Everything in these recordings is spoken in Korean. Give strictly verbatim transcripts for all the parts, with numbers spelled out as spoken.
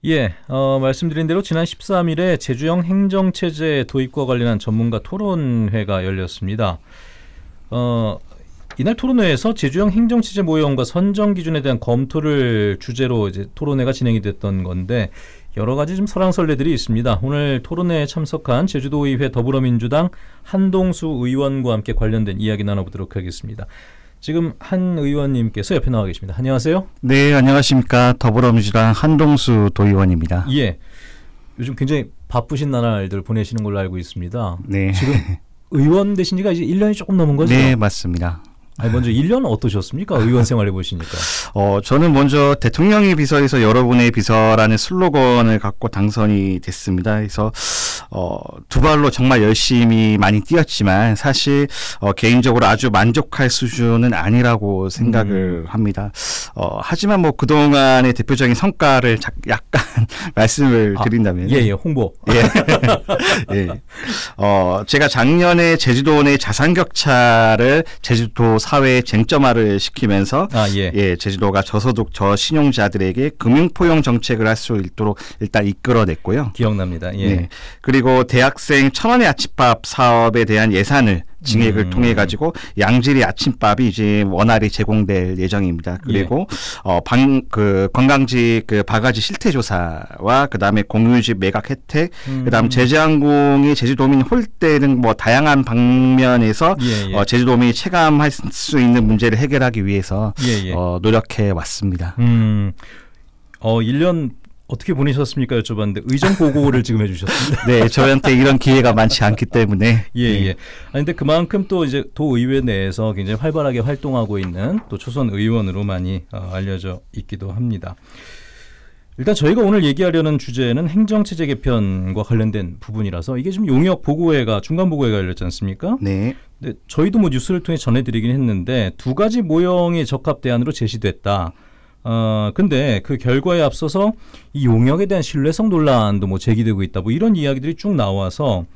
예, 어, 말씀드린 대로 지난 십삼 일에 제주형 행정체제 도입과 관련한 전문가 토론회가 열렸습니다. 어, 이날 토론회에서 제주형 행정체제 모형과 선정 기준에 대한 검토를 주제로 이제 토론회가 진행이 됐던 건데 여러 가지 좀 설왕설래들이 있습니다. 오늘 토론회에 참석한 제주도의회 더불어민주당 한동수 의원과 함께 관련된 이야기 나눠보도록 하겠습니다. 지금 한 의원님께서 옆에 나와 계십니다. 안녕하세요. 네, 안녕하십니까. 더불어민주당 한동수 도의원입니다. 예, 요즘 굉장히 바쁘신 나날들 보내시는 걸로 알고 있습니다. 네. 지금 의원 되신 지가 이제 일 년이 조금 넘은 거죠? 네, 맞습니다. 아니, 먼저 일 년 어떠셨습니까? 의원 생활 해보시니까. 어, 저는 먼저 대통령의 비서에서 여러분의 비서라는 슬로건을 갖고 당선이 됐습니다. 그래서 어, 두 발로 정말 열심히 많이 뛰었지만 사실 어, 개인적으로 아주 만족할 수준은 아니라고 생각을 음. 합니다. 어, 하지만 뭐 그동안의 대표적인 성과를 자, 약간 말씀을 아, 드린다면 예, 예, 홍보. 예. 예. 어, 제가 작년에 제주도 내 자산 격차를 제주도 사회에 쟁점화를 시키면서 아, 예. 예, 제주도가 저소득 저신용자들에게 금융포용 정책을 할 수 있도록 일단 이끌어냈고요. 기억납니다. 예. 네. 그리고 대학생 천 원의 아침밥 사업에 대한 예산을 증액을 음. 통해 가지고 양질의 아침밥이 이제 원활히 제공될 예정입니다. 그리고 예. 어, 방, 그 관광지 그 바가지 실태 조사와 그다음에 공유집 매각 혜택, 음. 그다음 제주항공이 제주도민 홀대 등 뭐 다양한 방면에서 예, 예. 어, 제주도민이 체감할 수 있는 문제를 해결하기 위해서 예, 예. 어, 노력해 왔습니다. 음. 어, 일 년 어떻게 보내셨습니까? 여쭤봤는데 의정 보고를 지금 해주셨습니다. 네, 저한테 이런 기회가 많지 않기 때문에. 예, 네. 예. 아니, 근데 그만큼 또 이제 도의회 내에서 굉장히 활발하게 활동하고 있는 또 초선 의원으로 많이 어, 알려져 있기도 합니다. 일단 저희가 오늘 얘기하려는 주제는 행정체제 개편과 관련된 부분이라서 이게 지금 용역 보고회가 중간 보고회가 열렸지 않습니까? 네. 근데 저희도 뭐 뉴스를 통해 전해드리긴 했는데 두 가지 모형의 적합 대안으로 제시됐다. 어, 근데 그 결과에 앞서서 이 용역에 대한 신뢰성 논란도 뭐 제기되고 있다. 뭐 이런 이야기들이 쭉 나와서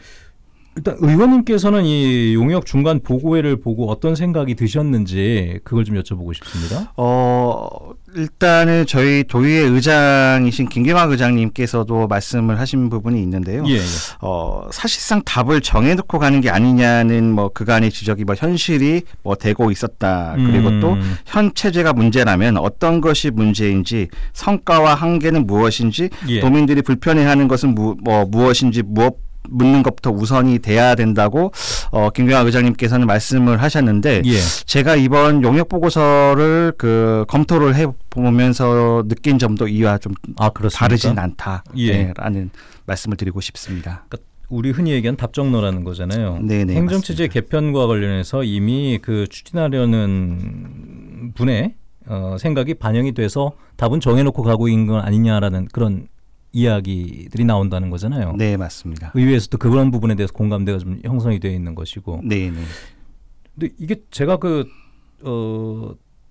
일단 의원님께서는 이 용역 중간 보고회를 보고 어떤 생각이 드셨는지 그걸 좀 여쭤보고 싶습니다. 어, 일단은 저희 도의회 의장이신 김경학 의장님께서도 말씀을 하신 부분이 있는데요. 예, 예. 어, 사실상 답을 정해놓고 가는 게 아니냐는 뭐 그간의 지적이 뭐 현실이 뭐 되고 있었다. 그리고 음. 또 현 체제가 문제라면 어떤 것이 문제인지 성과와 한계는 무엇인지 예. 도민들이 불편해하는 것은 무, 뭐 무엇인지 무엇 묻는 것부터 우선이 돼야 된다고 어, 김경학 의장님께서는 말씀을 하셨는데 예. 제가 이번 용역 보고서를 그 검토를 해보면서 느낀 점도 이와 좀 아, 다르진 않다라는 예. 말씀을 드리고 싶습니다. 그러니까 우리 흔히 얘기한 답정너라는 거잖아요. 네네, 행정체제 맞습니다. 개편과 관련해서 이미 그 추진하려는 분의 어, 생각이 반영이 돼서 답은 정해놓고 가고 있는 건 아니냐라는 그런 이야기들이 나온다는 거잖아요. 네, 맞습니다. 의회에서도 그런 부분에 대해서 공감대가 좀 형성이 되어 있는 것이고. 네, 네. 근데 이게 제가 그 어,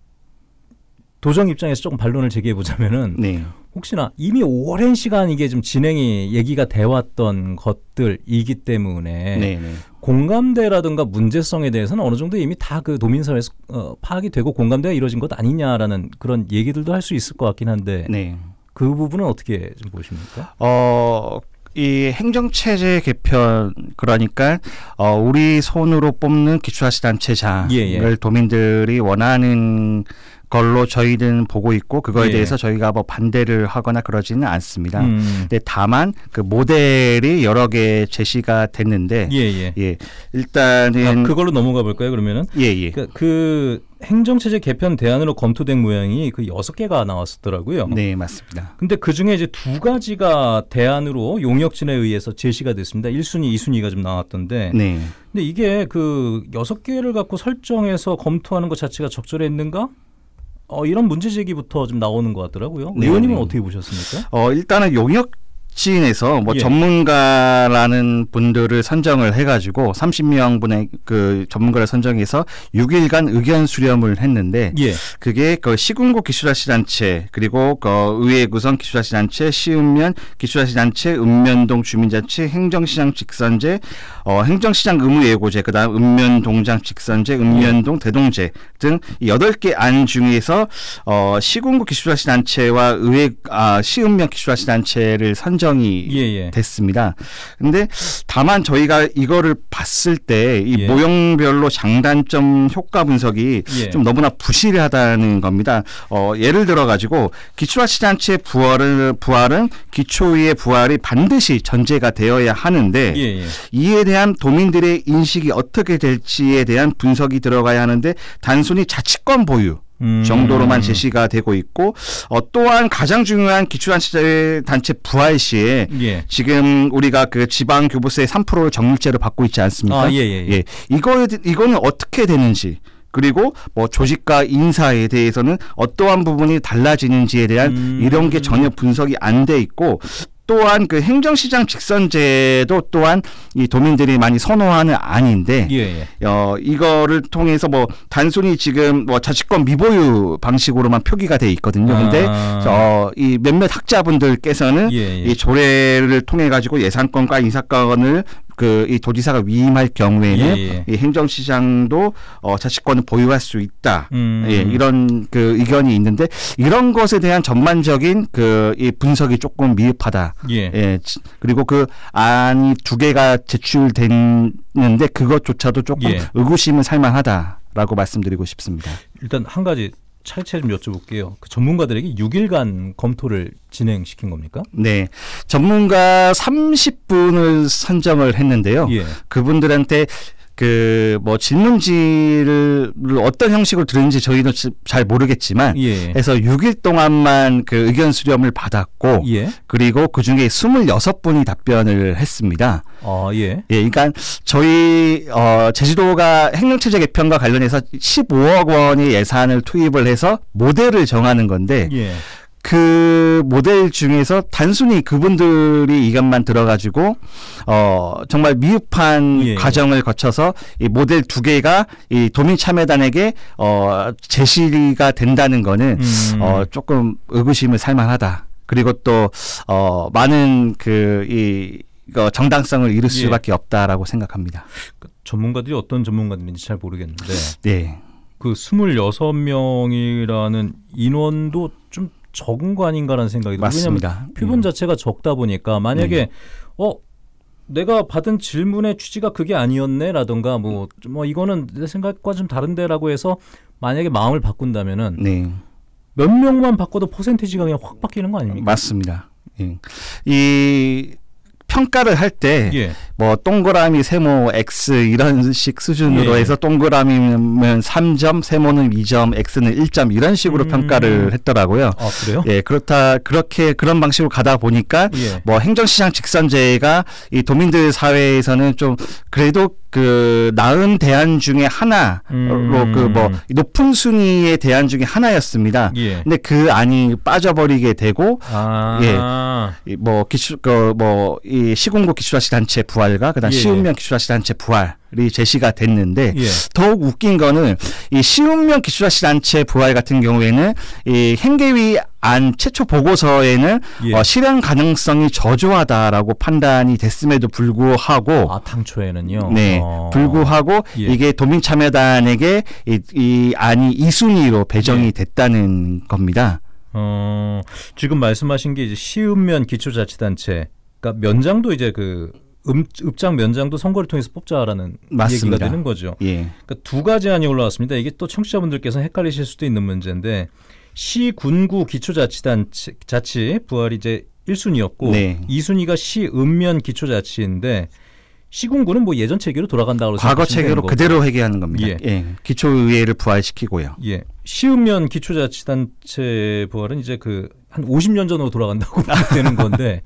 도정 입장에서 조금 반론을 제기해 보자면은 네. 혹시나 이미 오랜 시간 이게 좀 진행이 얘기가 돼 왔던 것들이기 때문에 네, 네. 공감대라든가 문제성에 대해서는 어느 정도 이미 다 그 도민사회에서 어, 파악이 되고 공감대가 이루어진 것 아니냐라는 그런 얘기들도 할 수 있을 것 같긴 한데. 네. 그 부분은 어떻게 좀 보십니까? 어, 이 행정체제 개편 그러니까 어, 우리 손으로 뽑는 기초자치단체장을 예, 예. 도민들이 원하는 걸로 저희는 보고 있고 그거에 예. 대해서 저희가 뭐 반대를 하거나 그러지는 않습니다. 음. 근데 다만 그 모델이 여러 개 제시가 됐는데 예, 예. 예. 일단은 아, 그걸로 넘어가 볼까요? 그러면은 예, 예. 그, 그 행정체제 개편 대안으로 검토된 모양이 그 여섯 개가 나왔었더라고요. 네, 맞습니다. 근데 그 중에 이제 두 가지가 대안으로 용역진에 의해서 제시가 됐습니다. 일 순위, 이 순위가 좀 나왔던데. 네. 근데 이게 그 여섯 개를 갖고 설정해서 검토하는 것 자체가 적절했는가? 어, 이런 문제 제기부터 좀 나오는 것 같더라고요. 네, 의원님은 네. 어떻게 보셨습니까? 어, 일단은 용역 혁신에서 뭐 예. 전문가라는 분들을 선정을 해가지고 삼십 명분의 그 전문가를 선정해서 육 일간 의견 수렴을 했는데 예. 그게 그 시군구 기초자치단체 그리고 그 의회 구성 기초자치단체 시읍면 기초자치단체 읍면동 주민자치 행정시장 직선제 어, 행정시장 의무예고제 그다음 읍면동장 직선제 읍면동 대동제 등 여덟 개 안 중에서 어, 시군구 기초자치단체와 의회 아, 시읍면 기초자치단체를 선정이 예, 예. 됐습니다. 근데 다만 저희가 이거를 봤을 때 이 예. 모형별로 장단점 효과 분석이 예. 좀 너무나 부실하다는 겁니다. 어, 예를 들어 가지고 기초자치단체 부활은 부활은 기초의회 부활이 반드시 전제가 되어야 하는데 예, 예. 이에 대한 도민들의 인식이 어떻게 될지에 대한 분석이 들어가야 하는데 단순히 자치권 보유 음. 정도로만 제시가 되고 있고 어, 또한 가장 중요한 기초단체 부활 시에 예. 지금 우리가 그 지방교부세 삼 퍼센트를 정률제로 받고 있지 않습니까? 아, 예, 예, 예. 예. 이거 이거는 어떻게 되는지 그리고 뭐 조직과 인사에 대해서는 어떠한 부분이 달라지는지에 대한 음. 이런 게 전혀 분석이 안 돼 있고 또한 그 행정시장 직선제도 또한 이 도민들이 많이 선호하는 안인데 예, 예. 어 이거를 통해서 뭐 단순히 지금 뭐 자치권 미보유 방식으로만 표기가 돼 있거든요. 근데 아. 어 이 몇몇 학자분들께서는 예, 예. 이 조례를 통해 가지고 예산권과 인사권을 그 이 도지사가 위임할 경우에는 예, 예. 이 행정시장도 어 자치권을 보유할 수 있다. 음. 예, 이런 그 의견이 있는데 이런 것에 대한 전반적인 그 이 분석이 조금 미흡하다. 예. 예, 지- 그리고 그 안이 두 개가 제출됐는데 그것조차도 조금 예. 의구심은 살만하다라고 말씀드리고 싶습니다. 일단 한 가지 차례차례 좀 여쭤볼게요. 그 전문가들에게 육 일간 검토를 진행시킨 겁니까? 네, 전문가 삼십 분을 선정을 했는데요. 예. 그분들한테 그 뭐 질문지를 어떤 형식으로 들은지 저희도 지- 잘 모르겠지만 예. 해서 육 일 동안만 그 의견 수렴을 받았고 예. 그리고 그중에 스물여섯 분이 답변을 했습니다. 아, 예. 예, 그러니까 저희 어 제주도가 행정체제 개편과 관련해서 십오억 원의 예산을 투입을 해서 모델을 정하는 건데 예. 그 모델 중에서 단순히 그분들이 이것만 들어가지고 어 정말 미흡한 예. 과정을 거쳐서 이 모델 두 개가 이 도민 참여단에게 어 제시가 된다는 거는 음. 어 조금 의구심을 살만하다. 그리고 또 어 많은 그이 이거 정당성을 잃을 예. 수밖에 없다라고 생각합니다. 그 전문가들이 어떤 전문가들인지 잘 모르겠는데 네. 그 스물여섯 명이라는 인원도 좀 적은 거 아닌가라는 생각이 들어요. 왜냐하면 맞습니다. 표본 음. 자체가 적다 보니까 만약에 어 내가 받은 질문의 취지가 그게 아니었네라든가 뭐, 뭐 이거는 내 생각과 좀 다른데라고 해서 만약에 마음을 바꾼다면은 네. 몇 명만 바꿔도 퍼센티지가 그냥 확 바뀌는 거 아닙니까? 맞습니다. 예. 이 평가를 할 때 뭐 예. 동그라미, 세모, X 이런 식 수준으로 예. 해서 동그라미면 삼 점, 세모는 이 점, X는 일 점 이런 식으로 음. 평가를 했더라고요. 아 그래요? 예, 그렇다 그렇게 그런 방식으로 가다 보니까 예. 뭐 행정시장 직선제가 이 도민들 사회에서는 좀 그래도 그 나은 대안 중에 하나로 음. 그 뭐 높은 순위의 대안 중에 하나였습니다. 예. 근데 그 안이 빠져버리게 되고 아. 이 뭐 기초 그뭐이 시군구 기초자치단체 부활과 그다음 예. 시읍면 기초자치단체 부활이 제시가 됐는데 예. 더욱 웃긴 거는 이 시읍면 기초자치단체 부활 같은 경우에는 이 행계위 안 최초 보고서에는 예. 어, 실현 가능성이 저조하다라고 판단이 됐음에도 불구하고 아 당초에는요. 네, 어. 불구하고 예. 이게 도민참여단에게 이, 이 안이 이 순위로 배정이 예. 됐다는 겁니다. 어, 지금 말씀하신 게 이제 시읍면 기초자치단체, 그러니까 면장도 이제 그 읍, 읍장 면장도 선거를 통해서 뽑자라는 맞습니다. 얘기가 되는 거죠. 예, 그러니까 두 가지 안이 올라왔습니다. 이게 또 청취자분들께서 헷갈리실 수도 있는 문제인데 시 군구 기초자치단체 자치 부활이 이제 일 순위였고 네. 이 순위가 시 읍면 기초자치인데 시군구는 뭐 예전 체계로 돌아간다고 과거 생각하시면 되는 체계로 거고. 그대로 회귀하는 겁니다. 예. 예, 기초의회를 부활시키고요. 예. 시읍면 기초자치단체 부활은 이제 그 한 오십 년 전으로 돌아간다고 되는 건데,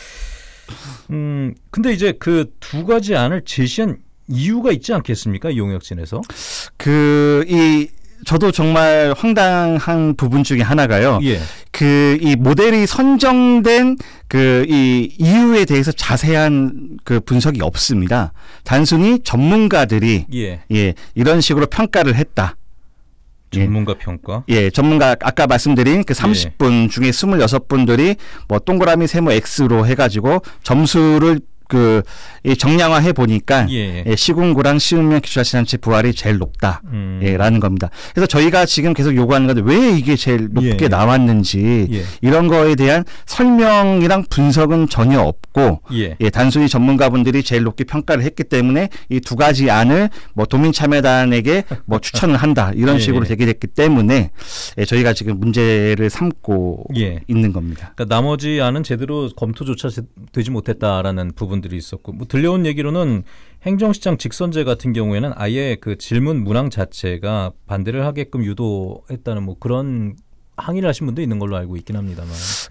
음, 근데 이제 그 두 가지 안을 제시한 이유가 있지 않겠습니까? 이 용역진에서. 그 이 저도 정말 황당한 부분 중에 하나가요. 예. 그 이 모델이 선정된 그 이 이유에 대해서 자세한 그 분석이 없습니다. 단순히 전문가들이 예. 예, 이런 식으로 평가를 했다. 전문가 평가. 예, 전문가 아까 말씀드린 그 삼십 분 중에 이십육 분들이 뭐 동그라미 세모 X로 해가지고 점수를 그 이 정량화해 보니까 예. 예, 시군구랑 시읍면 기초자치단체 부활이 제일 높다. 음. 예, 라는 겁니다. 그래서 저희가 지금 계속 요구하는 건데 왜 이게 제일 높게 예. 나왔는지 예. 이런 거에 대한 설명이랑 분석은 전혀 없고 예. 예, 단순히 전문가분들이 제일 높게 평가를 했기 때문에 이 두 가지 안을 뭐 도민참여단에게 뭐 추천을 한다 이런 예. 식으로 되게 됐기 때문에 예, 저희가 지금 문제를 삼고 예. 있는 겁니다. 그러니까 나머지 안은 제대로 검토조차 제- 되지 못했다라는 부분들이 있었고, 뭐 들려온 얘기로는 행정시장 직선제 같은 경우에는 아예 그 질문 문항 자체가 반대를 하게끔 유도했다는 뭐 그런 항의를 하신 분도 있는 걸로 알고 있긴 합니다만.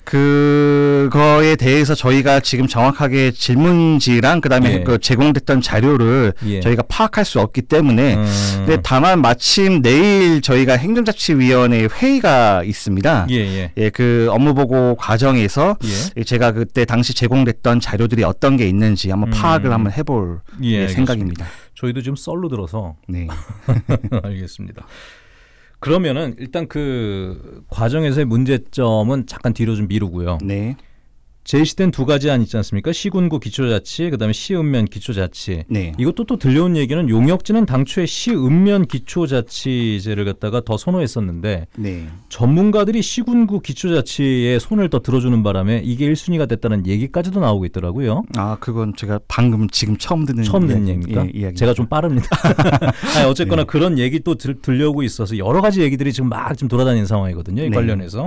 그거에 대해서 저희가 지금 정확하게 질문지랑 그다음에 예. 그 제공됐던 자료를 예. 저희가 파악할 수 없기 때문에 음. 근데 다만 마침 내일 저희가 행정자치위원회 회의가 있습니다. 예, 예. 예, 그 업무보고 과정에서 예. 제가 그때 당시 제공됐던 자료들이 어떤 게 있는지 한번 음. 파악을 한번 해볼 예, 예, 알겠습니다. 생각입니다. 저희도 지금 썰로 들어서 네. 알겠습니다. 그러면은 일단 그 과정에서의 문제점은 잠깐 뒤로 좀 미루고요. 네. 제시된 두 가지 안 있지 않습니까? 시군구 기초자치, 그다음에 시읍면 기초자치. 네. 이것도 또 들려온 얘기는 용역지는 당초에 시읍면 기초자치제를 갖다가 더 선호했었는데 네. 전문가들이 시군구 기초자치에 손을 더 들어주는 바람에 이게 일 순위가 됐다는 얘기까지도 나오고 있더라고요. 아, 그건 제가 방금 지금 처음 듣는 처음 듣는 이야기- 얘기입니까? 예, 이야기입니다. 제가 좀 빠릅니다. 아니, 어쨌거나 네. 그런 얘기 또 들, 들려오고 있어서 여러 가지 얘기들이 지금 막 지금 돌아다니는 상황이거든요. 이 네. 관련해서.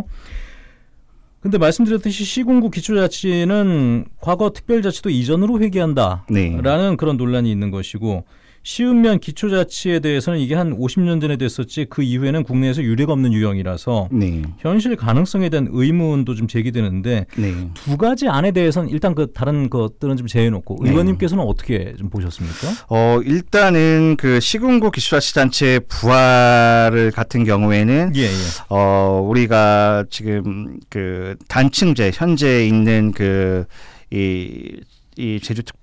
근데 말씀드렸듯이 시군구 기초자치는 과거 특별자치도 이전으로 회귀한다라는 네. 그런 논란이 있는 것이고, 시읍면 기초자치에 대해서는 이게 한 오십 년 전에 됐었지 그 이후에는 국내에서 유례가 없는 유형이라서 네. 현실 가능성에 대한 의문도 좀 제기되는데, 네. 두 가지 안에 대해서는 일단 그 다른 것들은 좀 제해놓고 네. 의원님께서는 어떻게 좀 보셨습니까? 어, 일단은 그 시군구 기초자치단체 부활을 같은 경우에는 예, 예. 어, 우리가 지금 그 단층제 현재 있는 그 이 이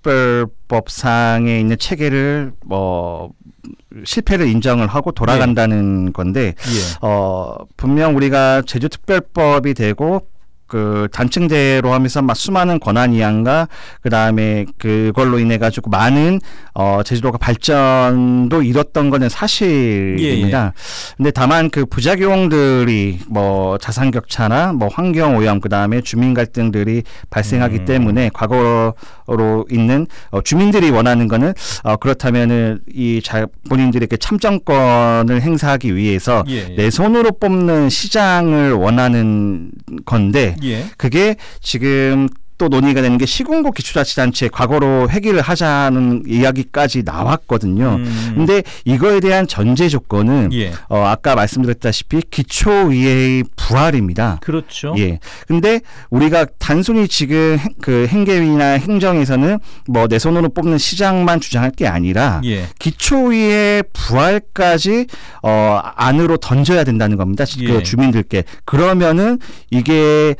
제주특별법상에 있는 체계를 뭐 실패를 인정을 하고 돌아간다는 건데 예. 어 분명 우리가 제주특별법이 되고 그 단층제로 하면서 막 수많은 권한 이양과 그 다음에 그걸로 인해 가지고 많은 어 제주도가 발전도 이뤘던 거는 사실입니다. 예, 예. 근데 다만 그 부작용들이 뭐 자산 격차나 뭐 환경 오염 그 다음에 주민 갈등들이 발생하기 음. 때문에 과거로 있는 어, 주민들이 원하는 거는 어, 그렇다면은 이 자, 본인들에게 참정권을 행사하기 위해서 예, 예. 내 손으로 뽑는 시장을 원하는 건데 예. 그게 지금 또 논의가 되는 게 시군구 기초자치단체 과거로 회귀를 하자는 이야기까지 나왔거든요. 음. 근데 이거에 대한 전제 조건은 예. 어, 아까 말씀드렸다시피 기초의회의 부활입니다. 그렇죠. 예. 근데 우리가 단순히 지금 행, 그 행계위나 행정에서는 뭐 내 손으로 뽑는 시장만 주장할 게 아니라 예. 기초의회 부활까지 어 안으로 던져야 된다는 겁니다. 예. 그 주민들께. 그러면은 이게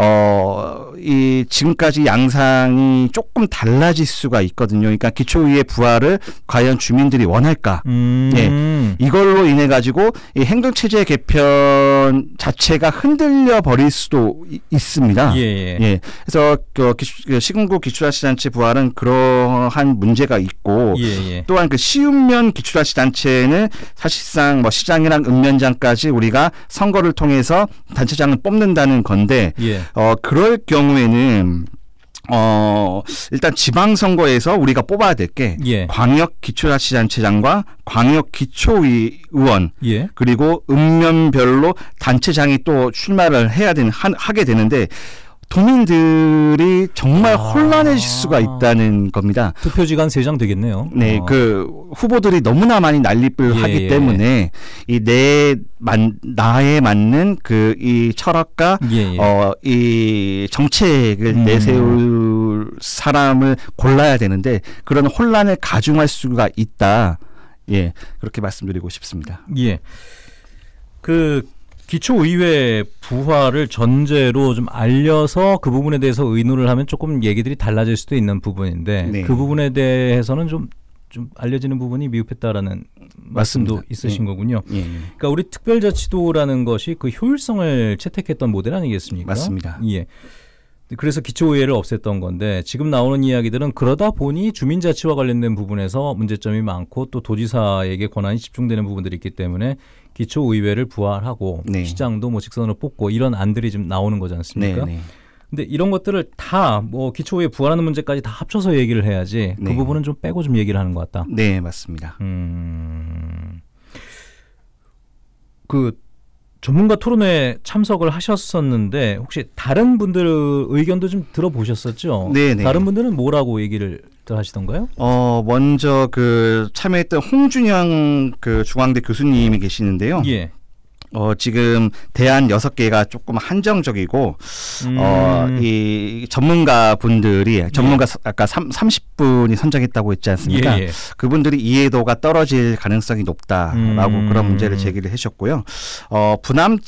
어이 지금까지 양상이 조금 달라질 수가 있거든요. 그러니까 기초의회 부활을 과연 주민들이 원할까? 음. 예. 이걸로 인해 가지고 이 행정체제 개편 자체가 흔들려 버릴 수도 이, 있습니다. 예, 예. 예. 그래서 그 기초, 그 시군구 기초자치단체 부활은 그러한 문제가 있고 예, 예. 또한 그 시읍면 기초자치단체는 사실상 뭐 시장이랑 읍면장까지 우리가 선거를 통해서 단체장을 뽑는다는 건데 예. 어 그럴 경우에는 어 일단 지방선거에서 우리가 뽑아야 될 게 예. 광역 기초자치단체장과 광역 기초의원 예. 그리고 읍면별로 단체장이 또 출마를 해야 되는 하, 하게 되는데 도민들이 정말 아. 혼란해질 수가 있다는 겁니다. 투표지가 한 세 장 되겠네요. 네, 어. 그 후보들이 너무나 많이 난립을 예, 하기 예. 때문에 이 내 나에 맞는 그 이 철학과 예, 예. 어 이 정책을 음. 내세울 사람을 골라야 되는데 그런 혼란을 가중할 수가 있다. 예, 그렇게 말씀드리고 싶습니다. 예. 그 기초의회 부활을 전제로 좀 알려서 그 부분에 대해서 의논을 하면 조금 얘기들이 달라질 수도 있는 부분인데 네. 그 부분에 대해서는 좀, 좀 알려지는 부분이 미흡했다라는 말씀도 맞습니다. 있으신 예. 거군요. 예. 그러니까 우리 특별자치도라는 것이 그 효율성을 채택했던 모델 아니겠습니까? 맞습니다. 예. 그래서 기초의회를 없앴던 건데 지금 나오는 이야기들은 그러다 보니 주민자치와 관련된 부분에서 문제점이 많고 또 도지사에게 권한이 집중되는 부분들이 있기 때문에 기초의회를 부활하고 네. 시장도 뭐 직선으로 뽑고 이런 안들이 지금 나오는 거지 않습니까? 네, 네. 근데 이런 것들을 다 뭐 기초의회 부활하는 문제까지 다 합쳐서 얘기를 해야지 네. 그 부분은 좀 빼고 좀 얘기를 하는 것 같다. 네, 맞습니다. 음, 그 전문가 토론회에 참석을 하셨었는데 혹시 다른 분들 의견도 좀 들어보셨었죠? 네, 네. 다른 분들은 뭐라고 얘기를 하시던가요? 어, 먼저 그 참여했던 홍준영 그 중앙대 교수님이 계시는데요. 예. 어, 지금 대안 여섯 개가 조금 한정적이고, 음. 어, 이 전문가 분들이, 전문가 서- 아까 삼, 삼십 분이 선정했다고 했지 않습니까? 예, 예. 그분들이 이해도가 떨어질 가능성이 높다라고 음. 그런 문제를 제기를 하셨고요. 어,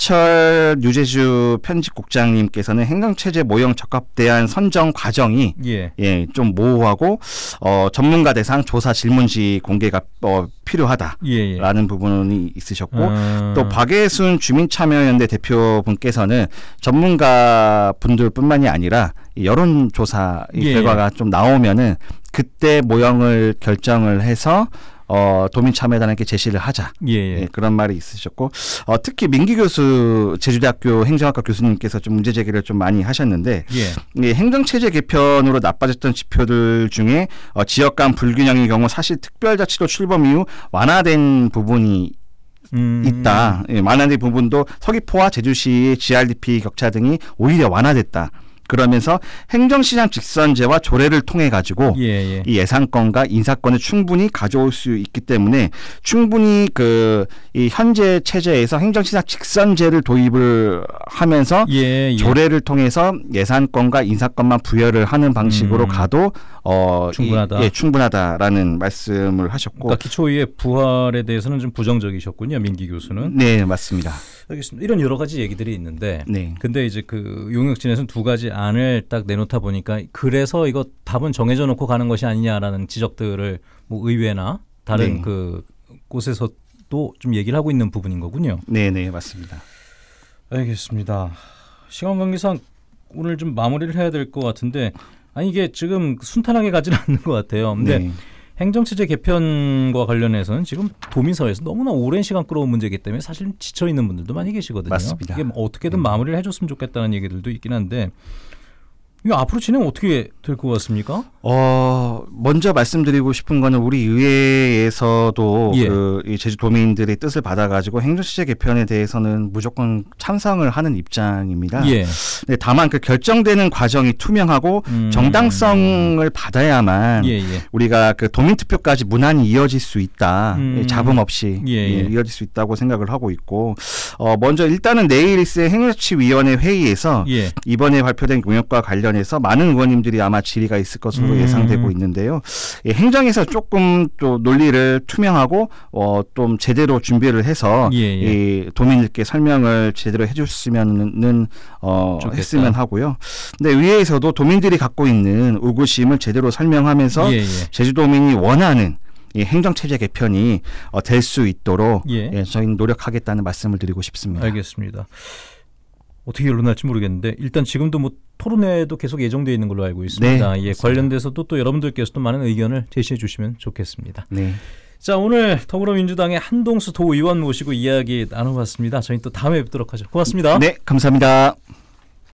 부남철 유재주 편집국장님께서는 행정체제 모형 적합 대안 선정 과정이 예. 예, 좀 모호하고, 어, 전문가 대상 조사 질문지 공개가 어, 필요하다. 예, 예. 라는 부분이 있으셨고 아. 또 박예순 주민참여연대 대표분께서는 전문가 분들뿐만이 아니라 이 여론조사 이 예, 결과가 좀 나오면은 그때 모형을 결정을 해서 어, 도민참여단에게 제시를 하자. 예, 예, 예. 그런 말이 있으셨고 어, 특히 민기 교수 제주대학교 행정학과 교수님께서 좀 문제 제기를 좀 많이 하셨는데 예. 이 행정체제 개편으로 나빠졌던 지표들 중에 어, 지역 간 불균형의 경우 사실 특별자치도 출범 이후 완화된 부분이 음. 있다. 예, 완화된 부분도 서귀포와 제주시의 지알디피 격차 등이 오히려 완화됐다. 그러면서 행정시장 직선제와 조례를 통해 가지고 예, 예. 이 예산권과 인사권을 충분히 가져올 수 있기 때문에 충분히 그 이 현재 체제에서 행정시장 직선제를 도입을 하면서 예, 예. 조례를 통해서 예산권과 인사권만 부여를 하는 방식으로 음. 가도 어, 충분하다. 이, 예, 충분하다라는 말씀을 하셨고, 그러니까 기초의회 부활에 대해서는 좀 부정적이셨군요, 민기 교수는. 네 맞습니다. 알겠습니다. 이런 여러 가지 얘기들이 있는데, 네. 근데 이제 그 용역진에서는 두 가지 안을 딱 내놓다 보니까 그래서 이거 답은 정해져 놓고 가는 것이 아니냐라는 지적들을 뭐 의회나 다른 네. 그 곳에서도 좀 얘기를 하고 있는 부분인 거군요. 네네 맞습니다. 알겠습니다. 시간 관계상 오늘 좀 마무리를 해야 될 것 같은데, 아니 이게 지금 순탄하게 가지는 않는 것 같아요. 근데 네. 행정체제 개편과 관련해서는 지금 도민사회에서 너무나 오랜 시간 끌어온 문제이기 때문에 사실 지쳐 있는 분들도 많이 계시거든요. 맞습니다. 이게 뭐 어떻게든 음. 마무리를 해줬으면 좋겠다는 얘기들도 있긴 한데 이거 앞으로 진행 어떻게 될 것 같습니까? 어 먼저 말씀드리고 싶은 거는 우리 의회에서도 예. 그 이 제주도민들의 뜻을 받아가지고 행정체제 개편에 대해서는 무조건 찬성을 하는 입장입니다. 예. 네, 다만 그 결정되는 과정이 투명하고 음. 정당성을 받아야만 예, 예. 우리가 그 도민투표까지 무난히 이어질 수 있다. 음. 예, 잡음 없이 예, 예. 예, 이어질 수 있다고 생각을 하고 있고 어, 먼저 일단은 내일 있을 행정자치위원회 회의에서 예. 이번에 발표된 용역과 관련해서 많은 의원님들이 아마 질의가 있을 것으로 음. 예상되고 있는데요. 예, 행정에서 조금 또 논리를 투명하고 어, 좀 제대로 준비를 해서 예, 예. 이 도민들께 설명을 제대로 해줬으면은 어, 좋겠다. 했으면 하고요. 근데 의회에서도 도민들이 갖고 있는 의구심을 제대로 설명하면서 예, 예. 제주도민이 원하는 이 행정체제 개편이 어, 될 수 있도록 예. 예, 저희는 노력하겠다는 말씀을 드리고 싶습니다. 알겠습니다. 어떻게 결론날지 모르겠는데 일단 지금도 뭐 토론회도 계속 예정되어 있는 걸로 알고 있습니다. 네, 예, 맞습니다. 관련돼서도 또 여러분들께서도 많은 의견을 제시해 주시면 좋겠습니다. 네. 자, 오늘 더불어민주당의 한동수 도의원 모시고 이야기 나눠봤습니다. 저희 또 다음에 뵙도록 하죠. 고맙습니다. 네, 감사합니다.